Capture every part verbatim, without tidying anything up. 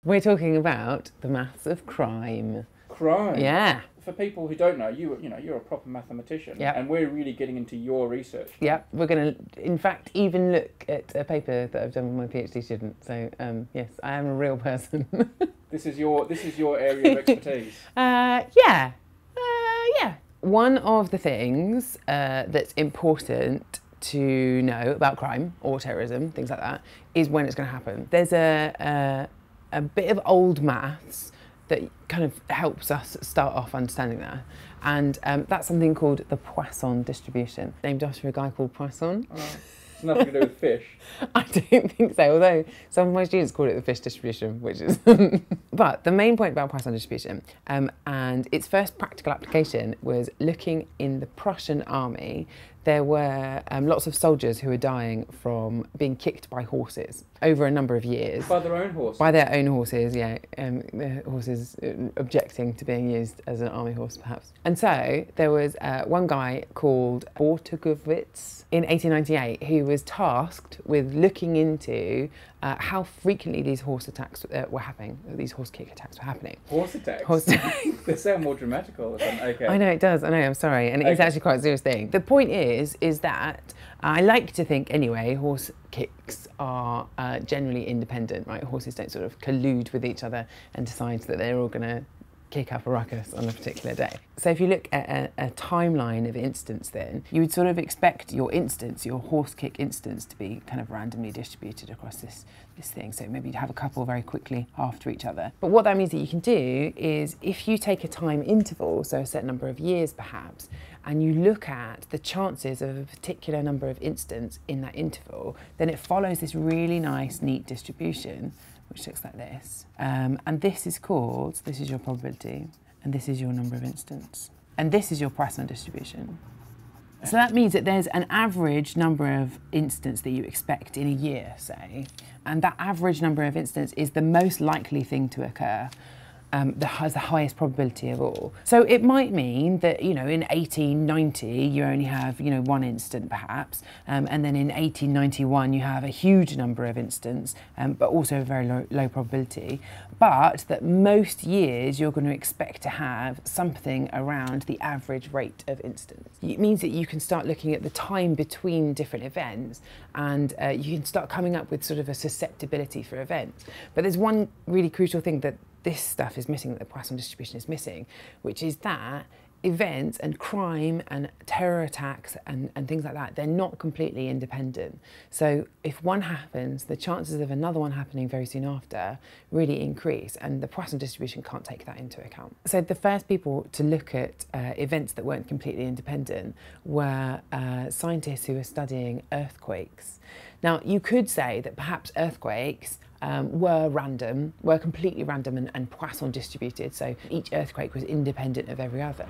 We're talking about the maths of crime. Crime? Yeah. For people who don't know, you you know, you're a proper mathematician. Yep. And we're really getting into your research. Yeah, we're going to, in fact, even look at a paper that I've done with my PhD student. So, um, yes, I am a real person. This is your this is your area of expertise. uh, yeah. Uh, yeah. One of the things uh, that's important to know about crime or terrorism, things like that, is when it's going to happen. There's a, a, a bit of old maths that kind of helps us start off understanding that. And um, that's something called the Poisson distribution, named after a guy called Poisson. Oh, it's nothing to do with fish. I don't think so, although some of my students call it the fish distribution, which is... But the main point about Poisson distribution, um, and its first practical application was looking in the Prussian army. There were um, lots of soldiers who were dying from being kicked by horses over a number of years. By their own horses? By their own horses, yeah. Um, the horses objecting to being used as an army horse, perhaps. And so there was uh, one guy called Bortagowitz in eighteen ninety-eight who was tasked with looking into uh, how frequently these horse attacks uh, were happening, these horse kick attacks were happening. Horse attacks? Horse They sound more dramatical. Okay. I know it does, I know, I'm sorry. And it is Okay. actually quite a serious thing. The point is, is that I like to think anyway, horse kicks are uh, generally independent, right? Horses don't sort of collude with each other and decide that they're all going to kick up a ruckus on a particular day. So if you look at a, a timeline of instance then, you would sort of expect your instance, your horse kick instance, to be kind of randomly distributed across this, this thing. So maybe you'd have a couple very quickly after each other. But what that means that you can do is if you take a time interval, so a set number of years perhaps, and you look at the chances of a particular number of instants in that interval, then it follows this really nice, neat distribution, which looks like this. Um, and this is called, this is your probability, and this is your number of instants. And this is your Poisson distribution. So that means that there's an average number of instants that you expect in a year, say, and that average number of instants is the most likely thing to occur. Um, that has the highest probability of all. So it might mean that, you know, in eighteen ninety you only have, you know, one instant perhaps, um, and then in eighteen ninety-one you have a huge number of instants, um, but also a very low, low probability. But that most years you're going to expect to have something around the average rate of instants. It means that you can start looking at the time between different events, and uh, you can start coming up with sort of a susceptibility for events. But there's one really crucial thing that this stuff is missing, that the Poisson distribution is missing, which is that events and crime and terror attacks and, and things like that, they're not completely independent. So if one happens, the chances of another one happening very soon after really increase, and the Poisson distribution can't take that into account. So the first people to look at uh, events that weren't completely independent were uh, scientists who were studying earthquakes. Now, you could say that perhaps earthquakes Um, were random, were completely random and, and Poisson distributed, so each earthquake was independent of every other.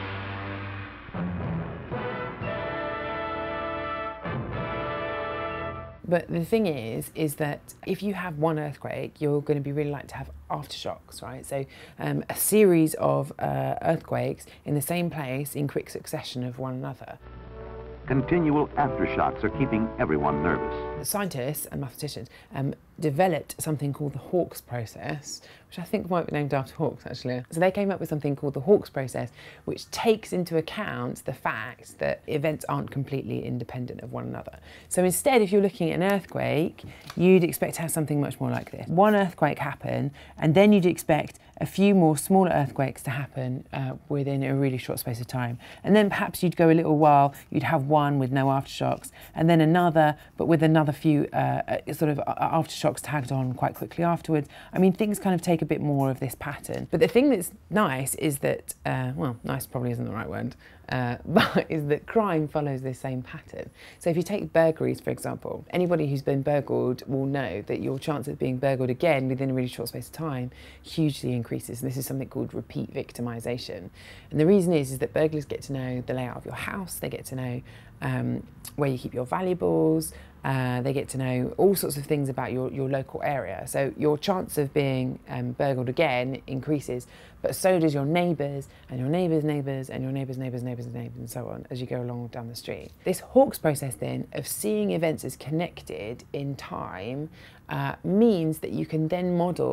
But the thing is, is that if you have one earthquake, you're going to be really likely to have aftershocks, right? So um, a series of uh, earthquakes in the same place in quick succession of one another. Continual aftershocks are keeping everyone nervous. Scientists and mathematicians um, developed something called the Hawkes process, which I think might be named after hawks actually. So they came up with something called the Hawkes process, which takes into account the fact that events aren't completely independent of one another. So instead, if you're looking at an earthquake, you'd expect to have something much more like this. One earthquake happen, and then you'd expect a few more smaller earthquakes to happen uh, within a really short space of time. And then perhaps you'd go a little while, you'd have one with no aftershocks, and then another, but with another few uh, sort of aftershocks tagged on quite quickly afterwards. I mean, things kind of take a bit more of this pattern. But the thing that's nice is that, uh, well, nice probably isn't the right word, uh, but is that crime follows this same pattern. So if you take burglaries, for example, anybody who's been burgled will know that your chance of being burgled again within a really short space of time hugely increases. And this is something called repeat victimisation. And the reason is, is that burglars get to know the layout of your house, they get to know um, where you keep your valuables, Uh, they get to know all sorts of things about your, your local area. So your chance of being um, burgled again increases, but so does your neighbours and your neighbours' neighbours and your neighbours' neighbours' neighbours' neighbours and so on as you go along down the street. This Hawkes process then of seeing events as connected in time uh, means that you can then model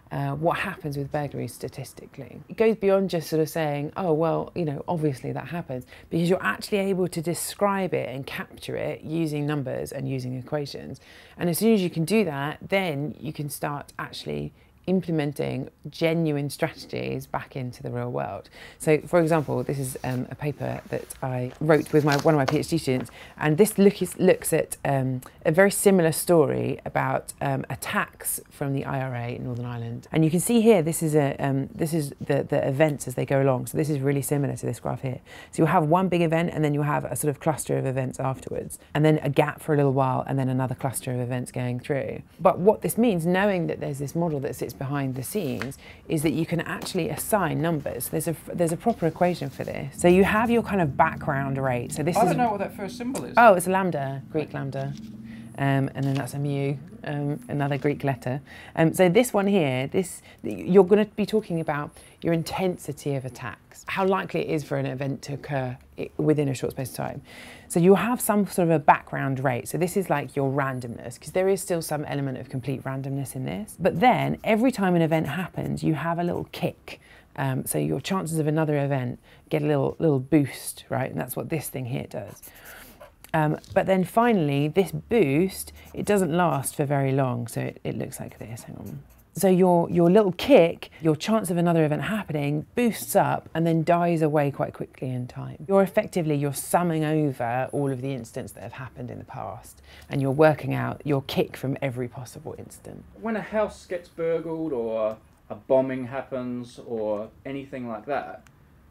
uh, what happens with burglaries statistically. It goes beyond just sort of saying, oh, well, you know, obviously that happens, because you're actually able to describe it and capture it using numbers and using equations. And as soon as you can do that, then you can start actually implementing genuine strategies back into the real world. So, for example, this is um, a paper that I wrote with my, one of my PhD students, and this look is, looks at um, a very similar story about um, attacks from the I R A in Northern Ireland. And you can see here, this is a um, this is the, the events as they go along. So this is really similar to this graph here. So you'll have one big event, and then you'll have a sort of cluster of events afterwards, and then a gap for a little while, and then another cluster of events going through. But what this means, knowing that there's this model that sits behind the scenes, is that you can actually assign numbers. There's a there's a proper equation for this. So you have your kind of background rate. So this I is don't know what that first symbol is. oh, it's a lambda, Greek lambda, um, and then that's a mu, um, another Greek letter. Um, so this one here, this you're going to be talking about your intensity of attacks, how likely it is for an event to occur within a short space of time. So you'll have some sort of a background rate. So this is like your randomness, because there is still some element of complete randomness in this. But then every time an event happens, you have a little kick. Um, so your chances of another event get a little little boost, right? And that's what this thing here does. Um, but then finally, this boost, it doesn't last for very long. So it, it looks like this. Hang on. So your, your little kick, your chance of another event happening, boosts up and then dies away quite quickly in time. You're effectively, you're summing over all of the incidents that have happened in the past, and you're working out your kick from every possible instant. When a house gets burgled or a bombing happens or anything like that,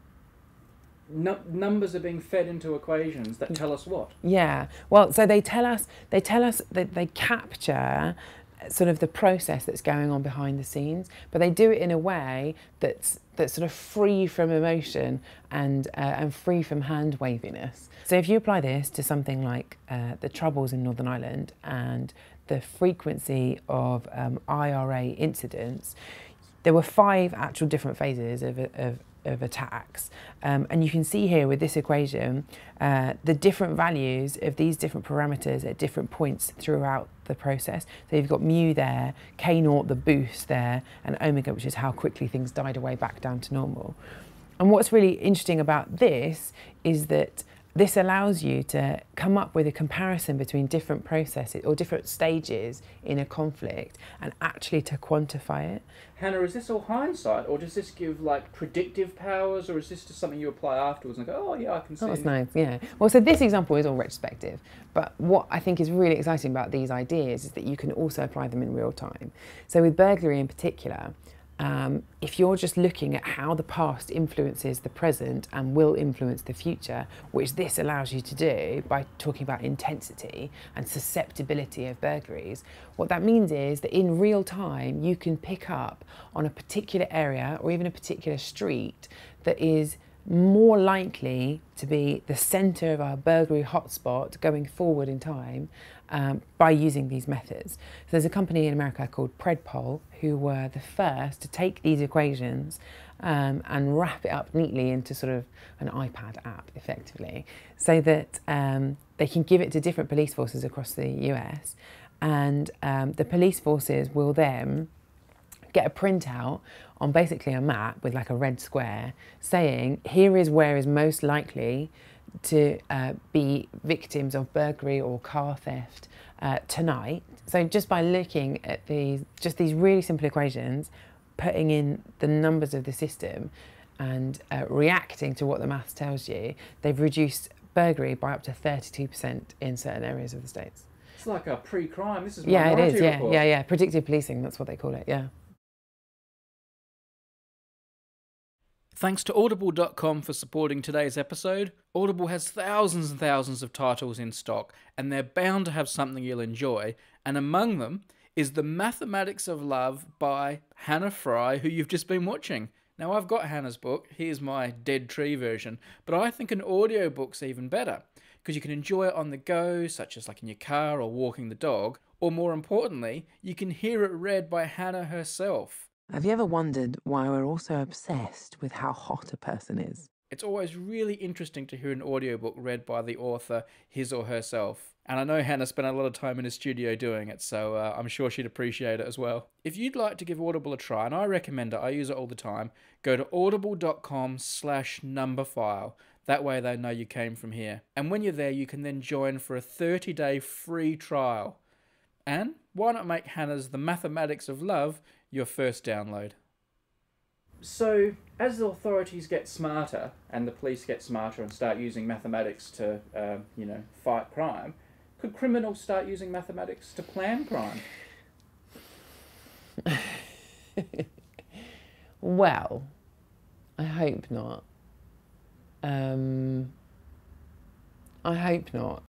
no, numbers are being fed into equations that tell us what? Yeah, well, so they tell us, they tell us that they capture sort of the process that's going on behind the scenes, but they do it in a way that's that's sort of free from emotion and uh, and free from hand waviness. So if you apply this to something like uh, the Troubles in Northern Ireland and the frequency of um, I R A incidents, there were five actual different phases of, of of attacks, um, and you can see here with this equation uh, the different values of these different parameters at different points throughout the process. So you've got mu there, k naught, the boost there, and omega, which is how quickly things died away back down to normal. And what's really interesting about this is that this allows you to come up with a comparison between different processes or different stages in a conflict and actually to quantify it. Hannah, is this all hindsight, or does this give like predictive powers, or is this just something you apply afterwards and go, oh yeah, I can see? Oh, that's nice, yeah. Well, so this example is all retrospective, but what I think is really exciting about these ideas is that you can also apply them in real time. So with burglary in particular, Um, if you're just looking at how the past influences the present and will influence the future, which this allows you to do by talking about intensity and susceptibility of burglaries, what that means is that in real time you can pick up on a particular area or even a particular street that is more likely to be the centre of our burglary hotspot going forward in time um, by using these methods. So there's a company in America called Predpol who were the first to take these equations um, and wrap it up neatly into sort of an iPad app, effectively, so that um, they can give it to different police forces across the U S, and um, the police forces will then get a printout on basically a map with like a red square saying, here is where is most likely to uh, be victims of burglary or car theft uh, tonight. So just by looking at these, just these really simple equations, putting in the numbers of the system and uh, reacting to what the maths tells you, they've reduced burglary by up to thirty-two percent in certain areas of the States. It's like a pre-crime. This is yeah, it is. Yeah, report. yeah, yeah. Predictive policing. That's what they call it. Yeah. Thanks to Audible dot com for supporting today's episode. Audible has thousands and thousands of titles in stock, and they're bound to have something you'll enjoy, and among them is The Mathematics of Love by Hannah Fry, who you've just been watching. Now, I've got Hannah's book. Here's my Dead Tree version, but I think an audiobook's even better, because you can enjoy it on the go, such as like in your car or walking the dog, or more importantly, you can hear it read by Hannah herself. Have you ever wondered why we're all so obsessed with how hot a person is? It's always really interesting to hear an audiobook read by the author, his or herself. And I know Hannah spent a lot of time in the studio doing it, so uh, I'm sure she'd appreciate it as well. If you'd like to give Audible a try, and I recommend it, I use it all the time, go to audible.com slash numberphile. That way they know you came from here. And when you're there, you can then join for a thirty-day free trial. And why not make Hannah's The Mathematics of Love your first download? So, as the authorities get smarter and the police get smarter and start using mathematics to, uh, you know, fight crime, could criminals start using mathematics to plan crime? Well, I hope not. Um, I hope not.